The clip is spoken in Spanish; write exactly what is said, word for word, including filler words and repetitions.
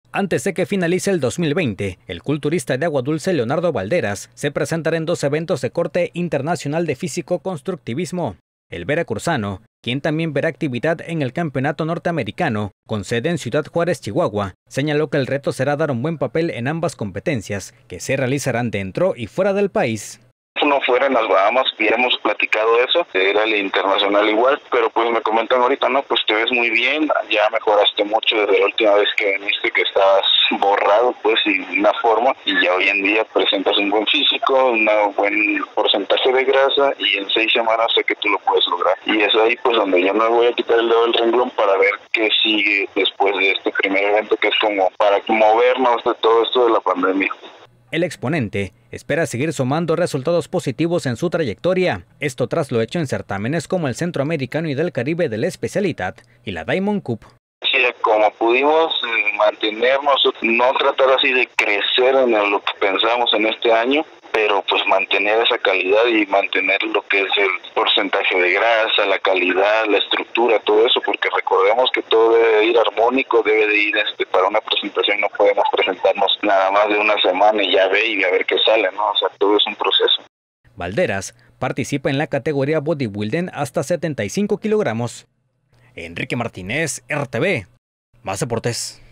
Antes de que finalice el dos mil veinte, el culturista de Agua Dulce Leonardo Valderas se presentará en dos eventos de corte internacional de físico-constructivismo. El veracruzano, quien también verá actividad en el Campeonato Norteamericano, con sede en Ciudad Juárez, Chihuahua, señaló que el reto será dar un buen papel en ambas competencias, que se realizarán dentro y fuera del país. No fuera en las Bahamas, y hemos platicado eso, era el internacional igual, pero pues me comentan ahorita, no, pues te ves muy bien, ya mejoraste mucho desde la última vez que viniste, que estabas borrado pues sin una forma, y ya hoy en día presentas un buen físico, un buen porcentaje de grasa, y en seis semanas sé que tú lo puedes lograr. Y es ahí pues donde yo me voy a quitar el dedo del renglón para ver qué sigue después de este primer evento, que es como para movernos de todo esto de la pandemia. El exponente espera seguir sumando resultados positivos en su trayectoria, esto tras lo hecho en certámenes como el Centroamericano y del Caribe de la especialidad y la Diamond Cup. Sí, como pudimos mantenernos, no tratar así de crecer en lo que pensamos en este año, pero pues mantener esa calidad y mantener lo que es el porcentaje de grasa, la calidad, la estructura, todo eso, porque recordemos que todo debe ir armónico, debe de ir este, para una presentación, no podemos presentarnos nada más de una semana y ya ve y a ver qué sale, ¿no? O sea, todo es un proceso. Valderas participa en la categoría bodybuilding hasta setenta y cinco kilogramos. Enrique Martínez, R T V, Más Deportes.